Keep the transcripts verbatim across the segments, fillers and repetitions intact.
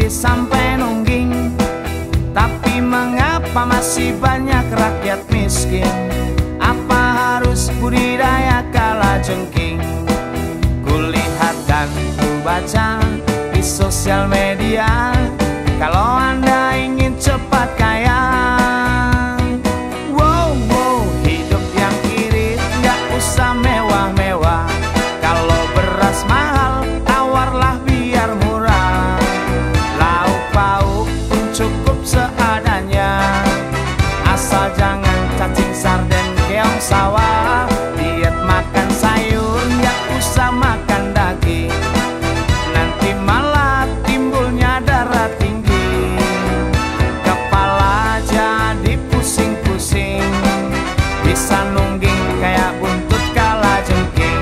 berdiri sampai nungging. Tapi mengapa masih banyak rakyat miskin? Apa harus budidaya kalajengking? Kulihat dan kubaca di sosial media, kalau Anda ingin cepat kaya, wow, wow, hidup yang irit, gak usah mewah-mewah. Kalau beras mahal, tawarlah biar murah. Lauk pauk pun cukup seadanya, asal jangan cacing sarden keong sawah. Diet makan sayur, gak usah makan daging, nanti malah timbulnya darah tinggi. Kepala jadi pusing-pusing, bisa nungging kayak buntut kalajengking.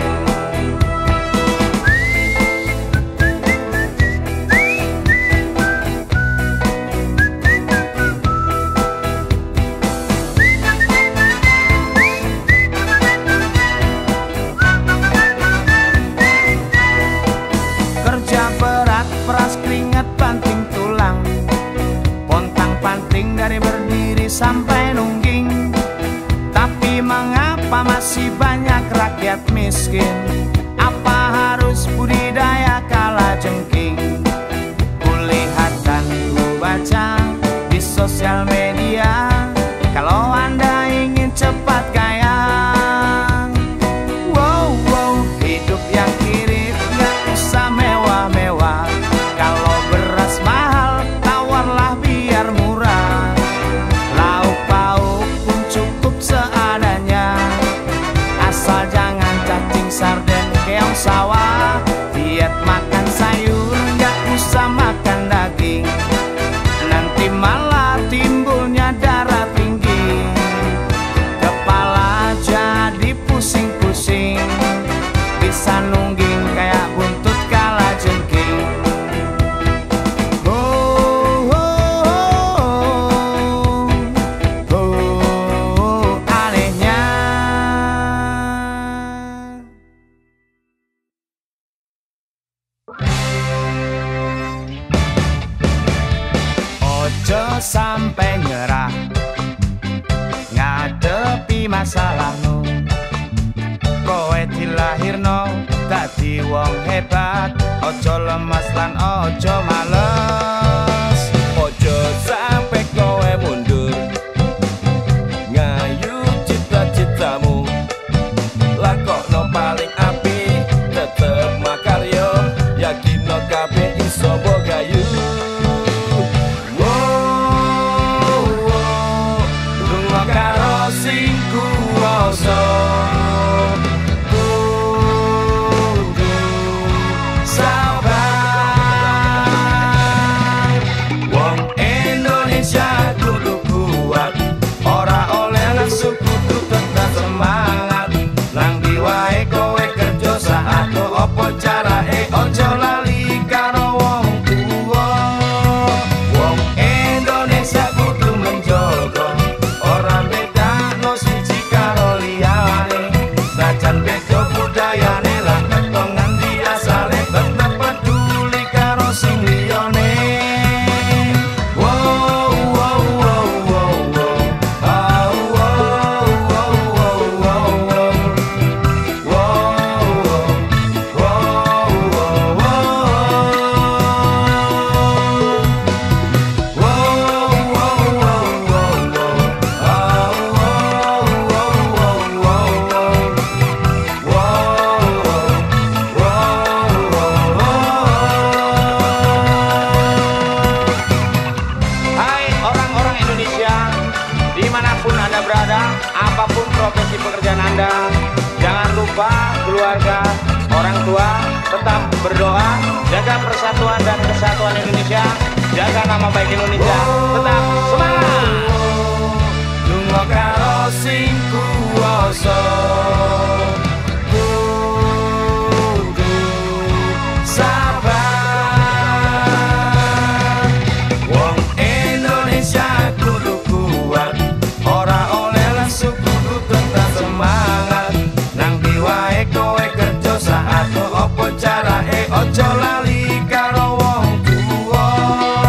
Kerja berat, peras keringat, banting tulang, pontang-panting dari berdiri sampai nungging. Tapi mengapa masih banyak rakyat miskin? Apa harus budidaya kalajengking? Kulihat dan kubaca di sosial media, kalau Anda ingin cepat kaya, wow, wow, hidup yang irit, gak usah mewah-mewah. Kalau beras mahal, tawarlah biar murah. Lauk pauk pun cukup seadanya, asal jangan cacing sarden keong sawah. Diet makan sayur, gak usah makan daging, nanti malah timbulnya darah tinggi. Kepala jadi pusing-pusing, bisa nungging kayak buntut kalajengking. Oh, oh, oh, oh, oh, anehnya. Ojo sampai nyerah ngadepi masalahmu. Kowe dilahirno dadi wong hebat, ojo lemas lan ojo males. Ojo sampai kowe mundur ngayu cita-citamu. Lakokno paling api, tetep makaryo, yakinno kabeh iso bogayu. Wow, wow, lunga karo sing kuwasa, kudu sabar. Wong Indonesia kudu kuat, ora oleh lesu, kudu tetap semangat. Nang diwae kowe kerja saat opo carae, ojo lali karo wong tuwa. Wong Indonesia kudu menjogo, ora bedakno siji karo liyane. Sajan beda budayane lan ketongan di asale, tetep peduli karo sing liyane. Wow, wow, wow, wow, wow. Ah, wow, wow, wow, wow, wow. Wow, wow, wow, Hai orang-orang Indonesia, dimanapun Anda berada, apapun profesi pekerjaan Anda, jangan lupa keluarga, orang tua, tetap berdoa, jaga persatuan dan kesatuan Indonesia, jaga nama baik Indonesia, tetap semangat. lunga karo sing kuwasa, kudu sabar. Wong Indonesia kudu kuat, ora oleh lesu, kudu tetap semangat. Nang diwae kowe kerja saat opo carae, ojo lali karo wong tuwa.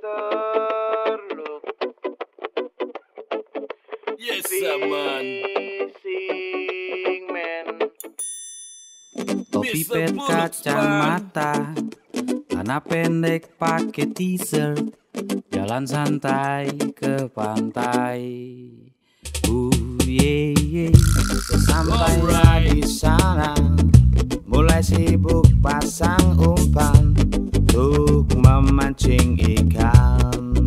terluk. Yes, man. Sing man. Topi pet kacamata, celana pendek pakai t-shirt, jalan santai ke pantai. Uh, yeah, yeah. Sampai di sana, mulai sibuk pasang umpan untuk memancing ikan.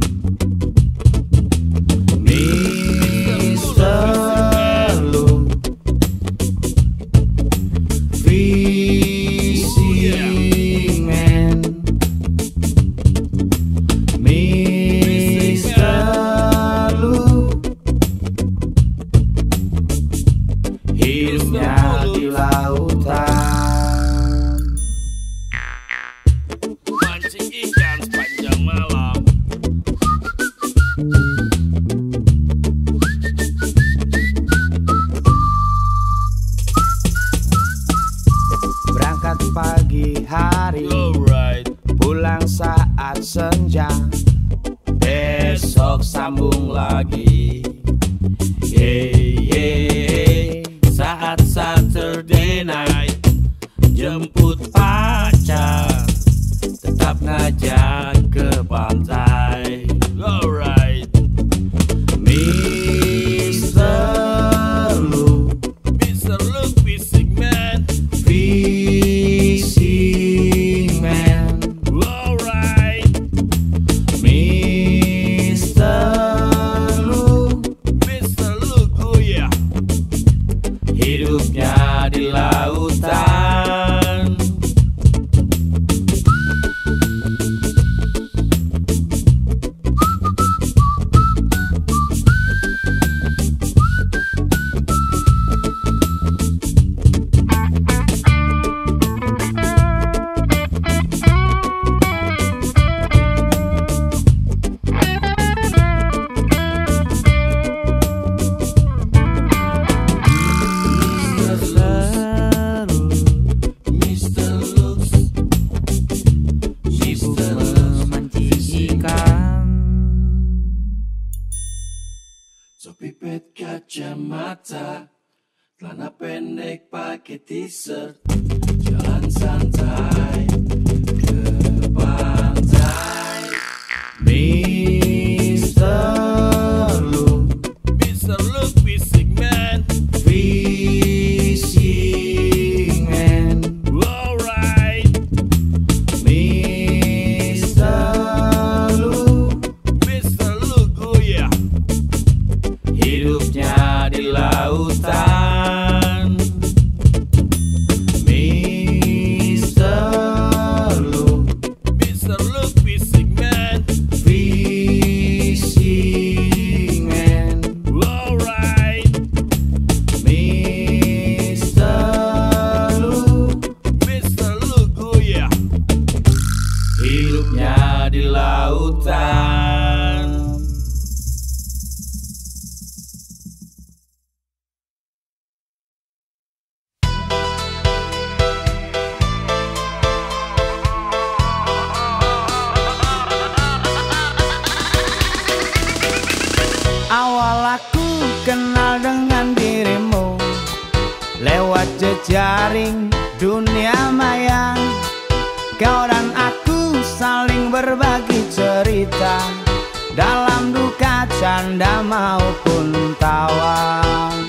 Mister Lu Fishing Man, Mister Lu hidupnya di lautan, Mancing ikan sepanjang malam. berangkat pagi hari, Alright. pulang saat senja, besok sambung lagi. Yeah, yeah. Saat Saturday night, jemput pacar, tetap ngajak ke pantai. Alright. Mister Lu Mister Luke Fishing Man. Fishing Man, Alright. Mister Lu Mister Luke, oh yeah. hidupnya di lautan. Mister Luke. Sibuk memancing ikan. Topi pet kacamata, celana pendek pakai t-shirt, jalan santai ke pantai. Mister Lu Mister Luke Fishing Man. Fishing Man, Alright. Mister Lu Mister Luke, oh yeah. hidupnya di lautan. Mister Lu Mister Luke Fishing Man. Fishing Man, Alright. Mister Lu Mister Luke, oh yeah. hidupnya di lautan. Awal aku kenal dengan dirimu lewat jejaring dunia maya. Kau dan aku saling berbagi cerita dalam duka, canda maupun tawa.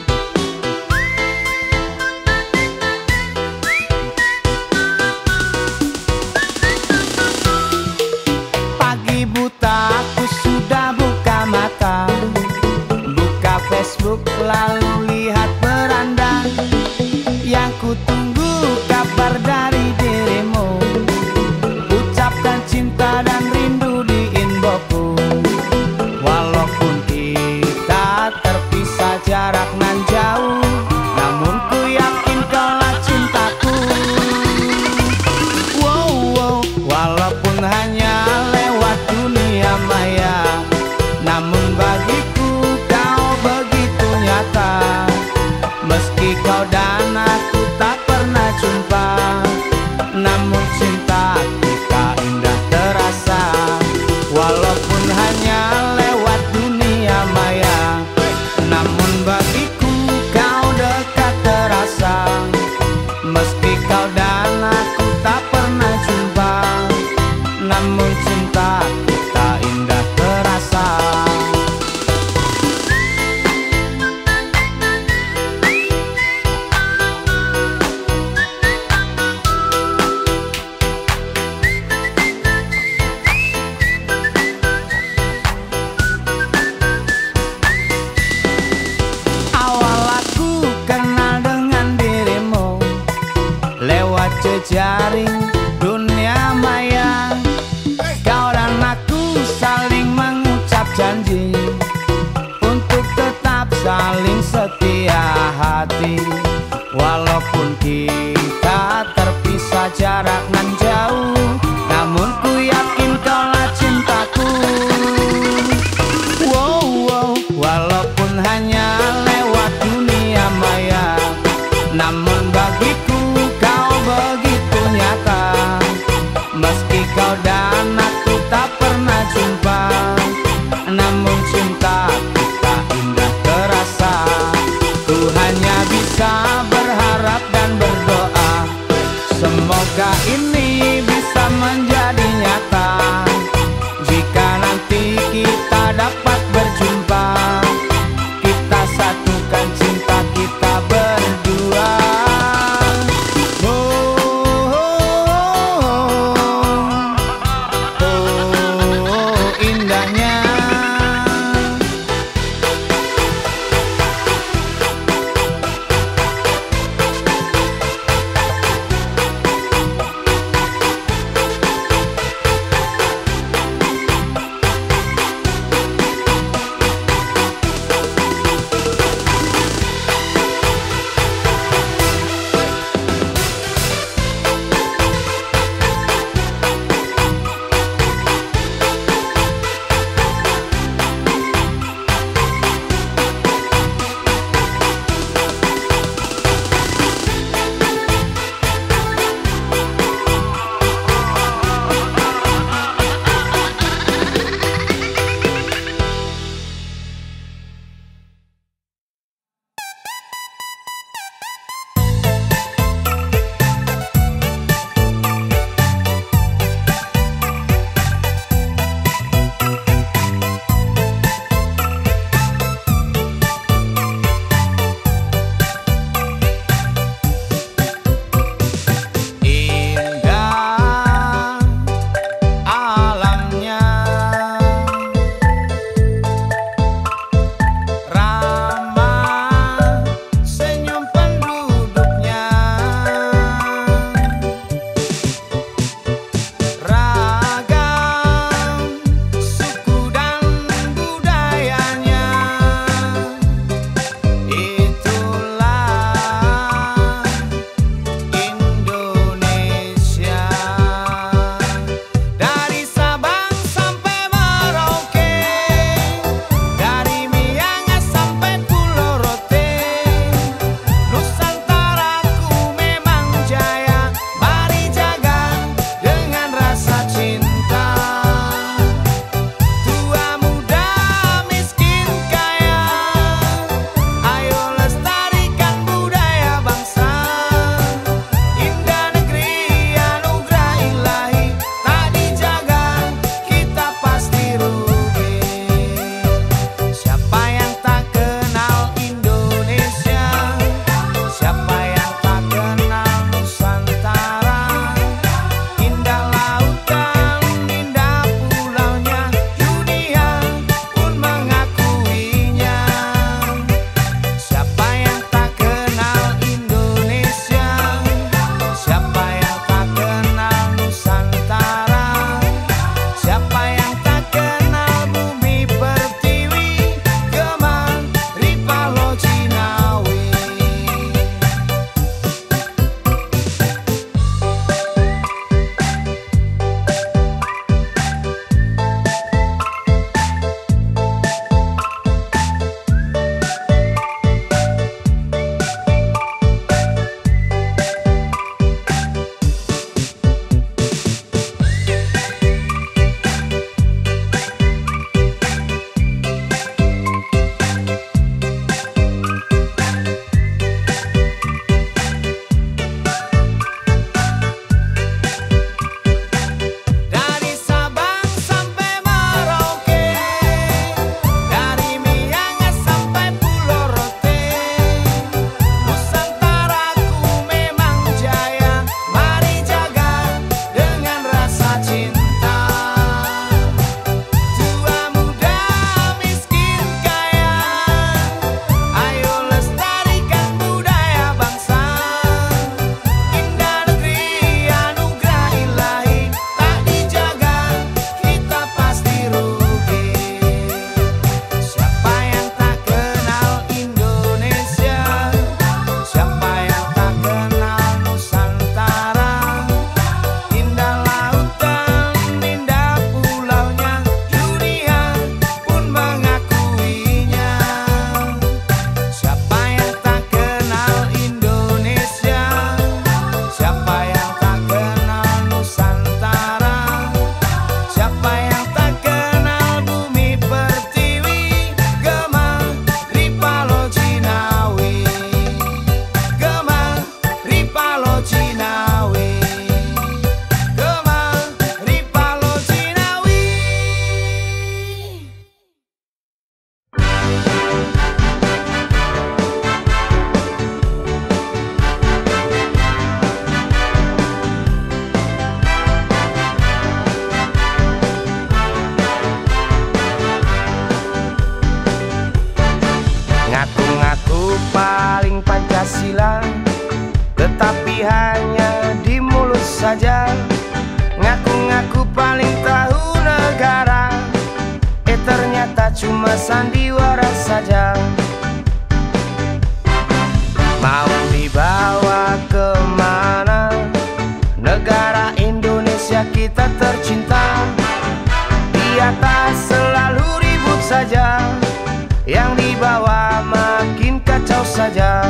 Pagi buta aku sudah buka mata, buka Facebook lalu lihat beranda. Yang ku tunggu kabar dari dirimu, ucapkan cinta dan rindu di inboxku. Walaupun kita terpisah jarak nan jauh, namun ku yakin kaulah cintaku. Wow, wow, walaupun hanya lewat dunia maya, namun bagiku kau begitu nyata. Meski kau dan aku tak pernah jumpa, namun cinta kita indah terasa. Walaupun hati. Walaupun kita terpisah jarak nan jauh, namun ku yakin kaulah cintaku. Wow, wow, walaupun hanya lewat dunia maya, namun bagiku kau begitu nyata. Meski kau dan aku tak pernah jumpa, namun cinta kita indah terasa. Ku hanya bisa berharap dan berdoa, semoga ini bisa menjadi nyata. Jika nanti kita dapat berjumpa, kita satukan cinta kita berdua. Oh, oh, oh, oh, tapi hanya di mulut saja. Ngaku-ngaku paling tahu negara, eh ternyata cuma sandiwara saja. Mau dibawa kemana negara Indonesia kita tercinta? Di atas selalu ribut saja, yang dibawa makin kacau saja.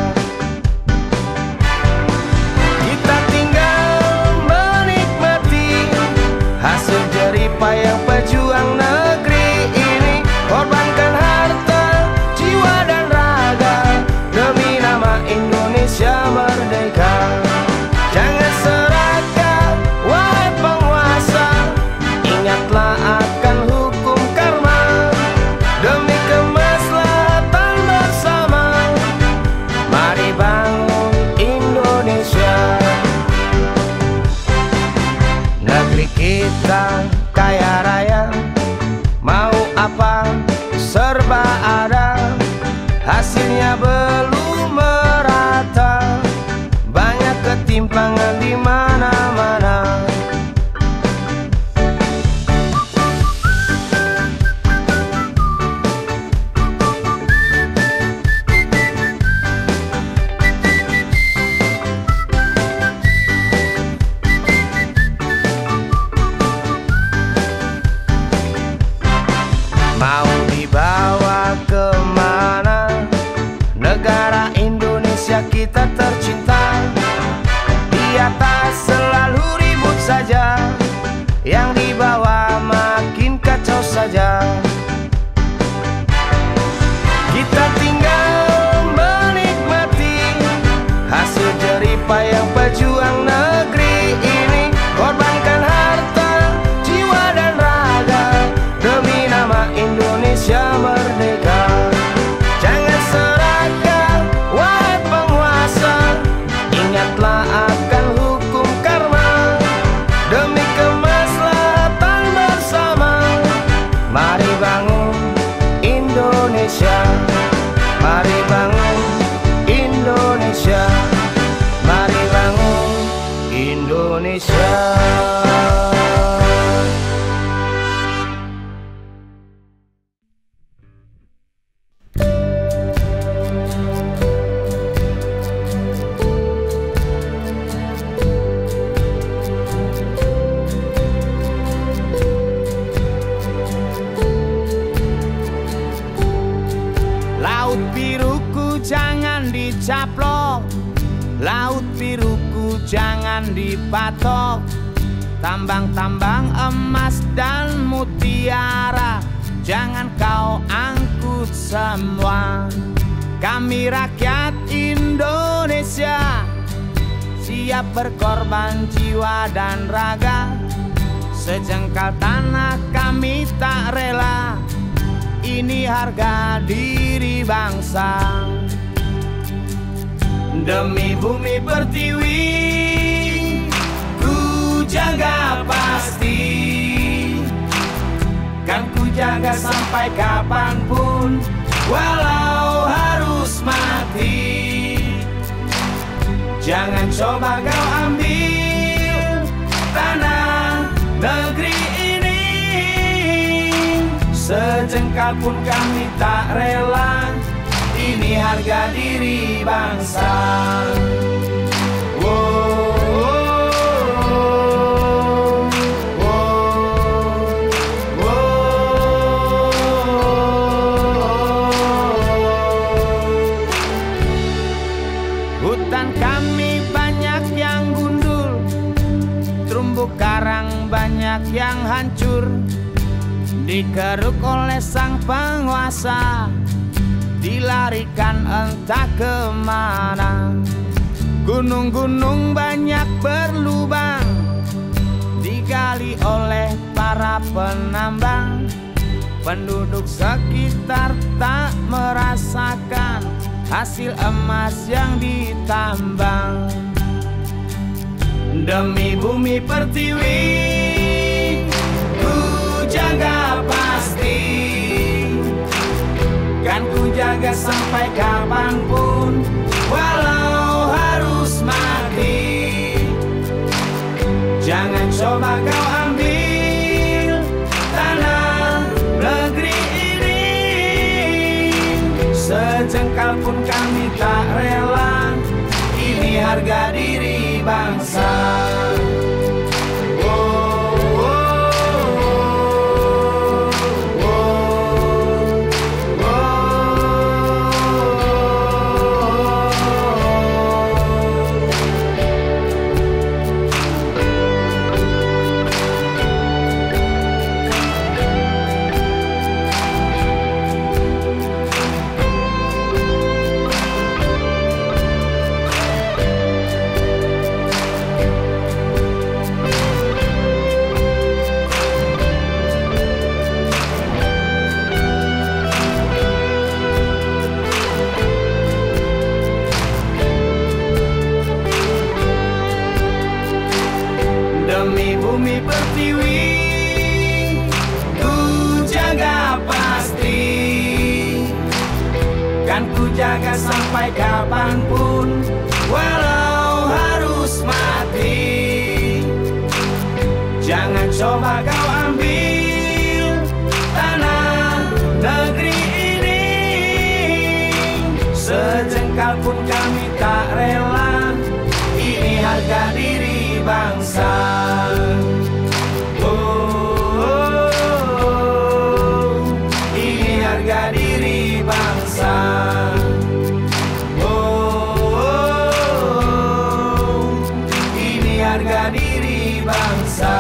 Kita tinggal menikmati hasil jerih payah pejuang negeri ini, korbankan harta, jiwa dan raga demi nama Indonesia merdeka. Jangan serakah wahai penguasa, ingatlah akan hukum karma demi kemaslahatan bersama. Mari bangun Indonesia. Negeri kita kaya raya, mau apa serba ada, hasilnya belum merata, banyak ketimpangan di mana-mana. Mau dibawa kemana negara Indonesia kita tercinta? Di atas selalu ribut saja, yang dibawa makin kacau saja. Kita tinggal menikmati hasil jerih payah pejuang negeri ini, korbankan harta, jiwa dan raga demi nama Indonesia merdeka. Jangan serakah wahai penguasa, ingatlah akan hukum karma demi kemaslahatan bersama. Mari bangun Indonesia, mari bangun Indonesia, mari bangun Indonesia. Laut biruku jangan dicaplok, laut biruku jangan dipatok. Tambang-tambang emas dan mutiara jangan kau angkut semua. Kami rakyat Indonesia siap berkorban jiwa dan raga, sejengkal tanah kami tak rela. Ini harga diri bangsa. Demi bumi pertiwi ku jaga pasti, kan ku jaga sampai kapanpun, walau harus mati. Jangan coba kau ambil tanah negeri ini, sejengkal pun kami tak rela. Ini harga diri bangsa. Wow, wow, wow, wow. Hutan kami banyak yang gundul, terumbu karang banyak yang hancur, dikeruk oleh sang penguasa, dilarikan entah kemana. Gunung-gunung banyak berlubang, digali oleh para penambang. Penduduk sekitar tak merasakan hasil emas yang ditambang. Demi bumi pertiwi ku jaga pasti, kan ku jaga sampai kapanpun, walau harus mati. coba kau ambil tanah negeri ini. Sejengkal pun kami tak rela, ini harga diri bangsa. Demi bumi pertiwi, ku jaga pasti. Kan ku jaga sampai kapanpun, walau harus mati. Jangan coba kau ambil tanah negeri ini. Sejengkal pun kami tak rela, ini harga diri bangsa. Oh, oh, oh, ini harga diri bangsa. Oh, oh, oh, ini harga diri bangsa.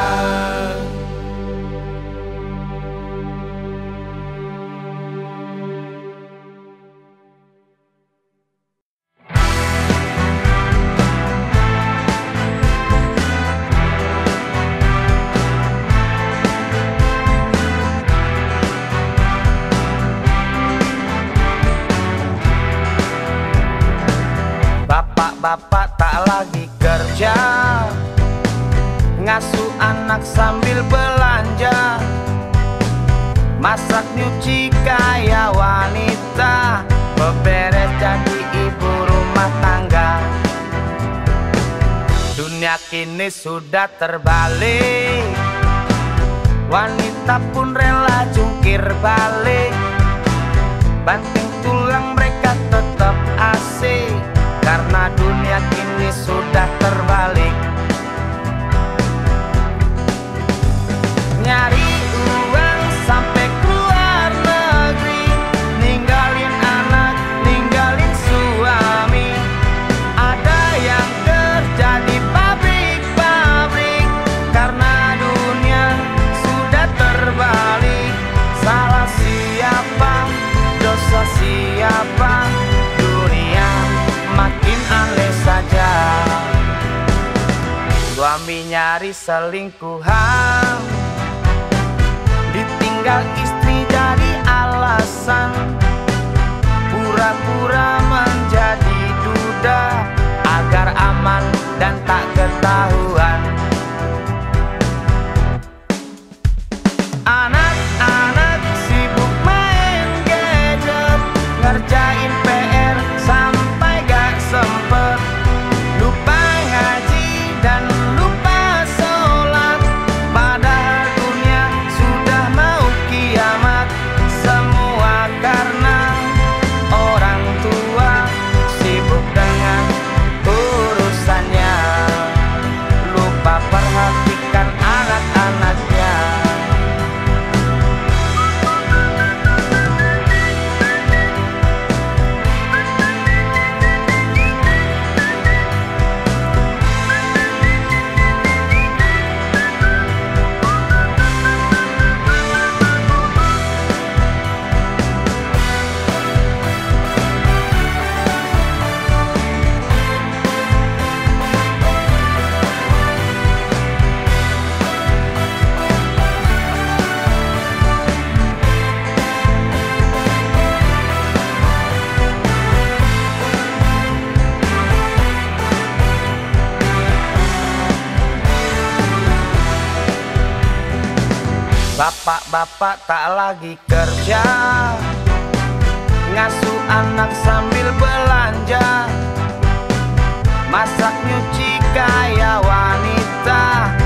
Bapak-bapak tak lagi kerja, ngasuh anak sambil belanja, masak nyuci kayak wanita, beberes jadi ibu rumah tangga. Dunia kini sudah terbalik, wanita pun rela jungkir balik, banting tulang mereka tetap asik. Karena dunia kini sudah terbalik, nyari uang sampai keluar negeri, ninggalin anak, ninggalin suami. Ada yang kerja di pabrik-pabrik, karena dunia sudah terbalik. Salah siapa, dosa siapa, makin aneh saja. Suami nyari selingkuhan, ditinggal istri jadi alasan, pura-pura menjadi duda agar aman dan tak ketahuan. Anak-anak sibuk main gadget, ngerjain P R sampai sempet, lupa ngaji dan lupa sholat. Padahal dunia sudah mau kiamat, semua karena orang tua sibuk dengan urusannya, lupa perhatikan anak-anaknya. Bapak-bapak tak lagi kerja, ngasuh anak sambil belanja, masak nyuci kayak wanita,